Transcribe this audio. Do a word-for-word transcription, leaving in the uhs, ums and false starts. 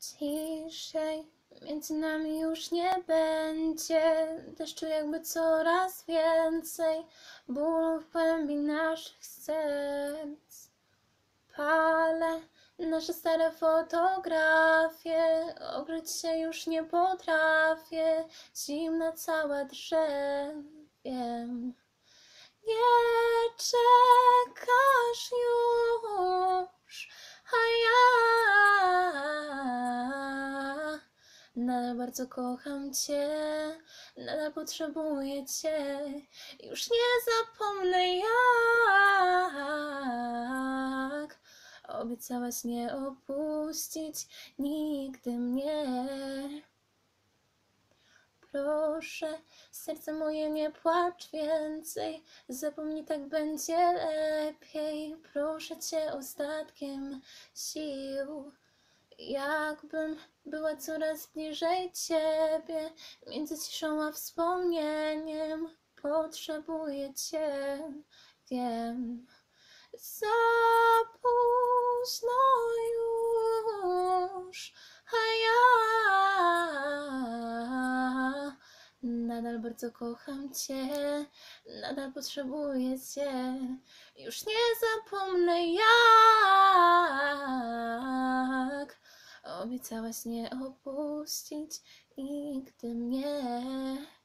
Ciszej, między nami już nie będzie deszczu, jakby coraz więcej bólu w głębi naszych serc. Palę nasze stare fotografie, ogrzeć się już nie potrafię, zimna cała drzew, wiem. Nie czekasz już, a ja nadal bardzo kocham Cię, nadal potrzebuję Cię. Już nie zapomnę, jak obiecałaś nie opuścić nigdy mnie. Proszę, serce moje, nie płacz więcej, zapomnij, tak będzie lepiej. Proszę Cię ostatkiem sił, jakbym była coraz bliżej Ciebie, między ciszą a wspomnieniem potrzebuję Cię, wiem. Za późno już, a ja nadal bardzo kocham Cię, nadal potrzebuję Cię. Już nie zapomnę, jak obiecałaś nie opuścić nigdy mnie.